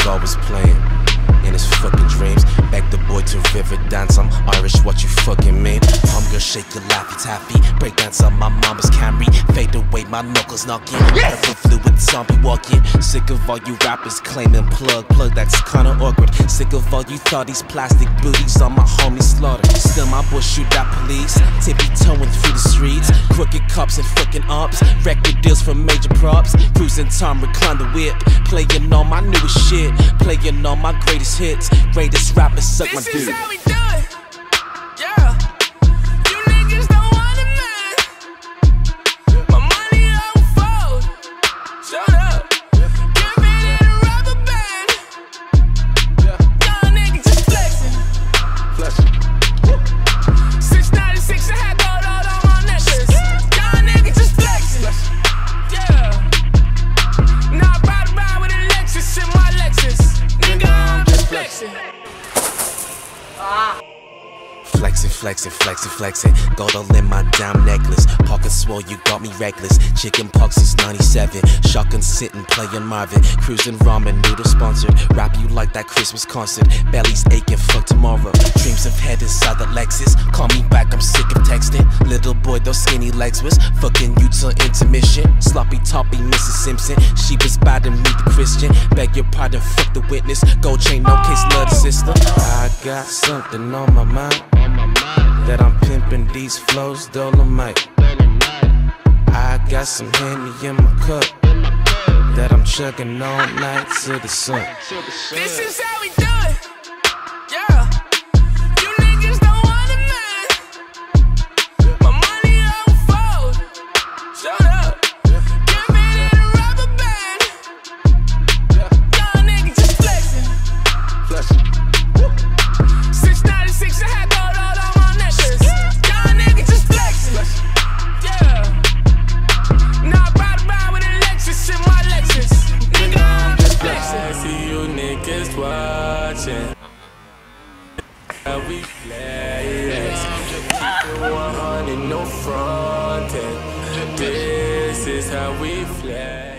God was playing in his fucking dreams. Back the boy to river dance, I'm Irish, what you fucking mean? Hunger, shake your laffy taffy, break dance on my mama's Camry. Fade away, my knuckles knocking, purple fluid zombie walking. Sick of all you rappers claiming plug, that's kinda awkward. Sick of all you thought these plastic booties on my homies slaughter. Still my boy shoot at police, tippy toeing through the streets. Crooked cops and fucking ops, record deals from major props. Cruising time, recline the whip, playing all my newest shit, playing all my greatest hits. Greatest rappers suck my dick. This is how we do it. Yeah. You niggas don't want it, man. My money on fold. Shut up. Give it in a rubber band. Young nigga just flexing. 696, I had gold all on my necklace. Young nigga just flexing. Yeah. Now I ride around with a Lexus in my Lexus. Nigga, I'm just flexing. Flexing, gold all in my dime necklace. Pocket swole, you got me reckless. Chicken pox since 97. Shotgun sitting, playing Marvin. Cruising ramen noodle sponsored. Rap you like that Christmas concert. Belly's aching, fuck tomorrow. Dreams of head inside the Lexus. Call me back, I'm sick of texting. Little boy, those skinny legs was fucking you till intermission. Sloppy toppy, Mrs. Simpson. She was bad to meet the Christian. Beg your pardon, fuck the witness. Gold chain, no case, love the sister. I got something on my mind, that I'm pimping these flows, Dolomite. I got some Henny in my cup, that I'm chugging all night to the sun. This is how we do it. Yeah. You niggas don't want it, man. My money on fold. Shut up. Give it in a rubber band. Young nigga just flexing. 696, I had gold all on my necklace. Young nigga just flexing. Yeah. Now I ride around with a Lexus in my Lexus. Nigga, I'm just flexing. I see you niggas watching how we flex. Keep it 100, no frontin'. This is how we flex.